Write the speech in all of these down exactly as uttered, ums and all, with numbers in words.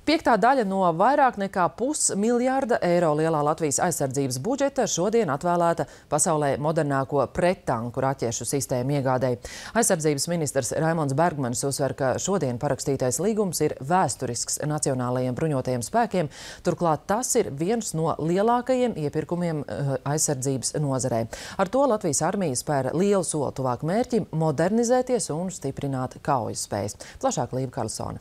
Piektā daļa no vairāk nekā pusmiljārda eiro lielā Latvijas aizsardzības budžeta šodien atvēlēta pasaulē modernāko prettanku raķešu sistēmu iegādēji. Aizsardzības ministrs Raimonds Bergmanis uzsver, ka šodien parakstītais līgums ir vēsturisks nacionālajiem bruņotajiem spēkiem. Turklāt tas ir viens no lielākajiem iepirkumiem aizsardzības nozarē. Ar to Latvijas armija spēr lielu soli tuvāk mērķim modernizēties un stiprināt kaujas spējas. Plašāk Līva Karlsone.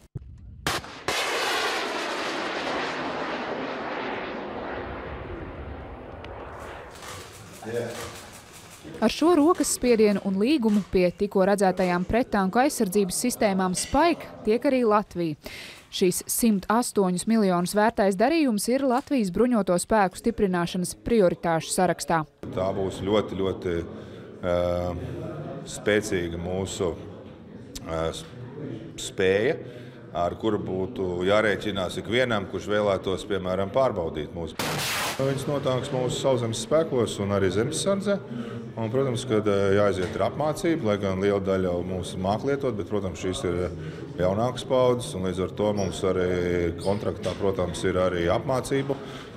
Ar šo rokas spiedienu un līgumu pie tikko redzētajām prettanku aizsardzības sistēmām Spike tiek arī Latvija. Šīs simt astoņus miljonus vērtais darījums ir Latvijas bruņoto spēku stiprināšanas prioritāšu sarakstā. Tā būs ļoti, ļoti uh, spēcīga mūsu uh, spēja, ar kuru būtu jārēķinās ikvienam, kurš vēlētos, piemēram, pārbaudīt mūsu. Viņas notāks mūsu sauszemes spēkos un arī zemesardzē. Un, protams, kad jāaiziet ir apmācība, lai gan liela daļa mums māk lietot, bet, protams, šīs ir jaunākas paudzes, un līdz ar to mums arī kontraktā, protams, ir arī apmācība,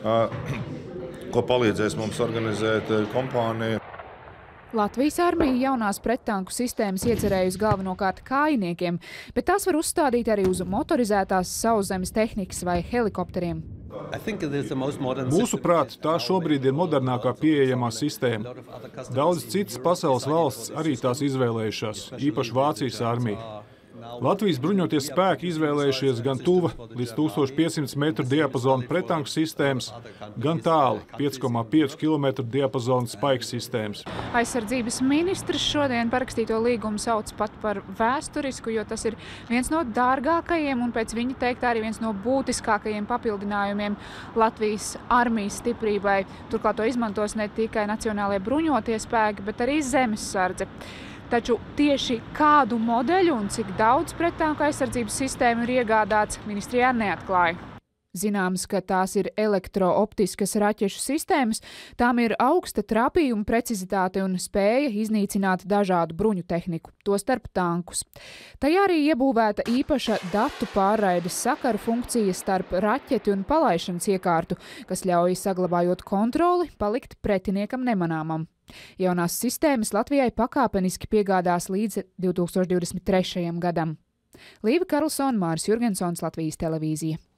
ko palīdzēs mums organizēt kompānija. Latvijas armija jaunās prettanku sistēmas iecerējusi galvenokārt kājniekiem, bet tās var uzstādīt arī uz motorizētās sauszemes tehnikas vai helikopteriem. Mūsuprāt, tā šobrīd ir modernākā pieejamā sistēma. Daudz citas pasaules valsts arī tās izvēlējušās, īpaši Vācijas armija. Latvijas bruņotie spēki izvēlējušies gan tuva līdz tūkstoš piecsimt metru diapazona prettanku sistēmas, gan tālu pieci komā pieci kilometru diapazona Spike sistēmas. Aizsardzības ministrs šodien parakstīto līgumu sauc pat par vēsturisku, jo tas ir viens no dārgākajiem un pēc viņa teiktā arī viens no būtiskākajiem papildinājumiem Latvijas armijas stiprībai. Turklāt to izmantos ne tikai nacionālajie bruņotie spēki, bet arī zemesardze. Taču tieši kādu modeļu un cik daudz prettanku aizsardzības sistēmu ir iegādāts, ministrijā neatklāja. Zināms, ka tās ir elektrooptiskas raķešu sistēmas, tām ir augsta trapījuma precizitāte un spēja iznīcināt dažādu bruņu tehniku, tostarp tankus. Tajā arī iebūvēta īpaša datu pārraides sakaru funkcija starp raķeti un palaišanas iekārtu, kas ļauj, saglabājot kontroli, palikt pretiniekam nemanāmam. Jaunās sistēmas Latvijai pakāpeniski piegādās līdz divtūkstoš divdesmit trešajam gadam. Līva Karlsone, Māris Jurgensons, Latvijas televīzija.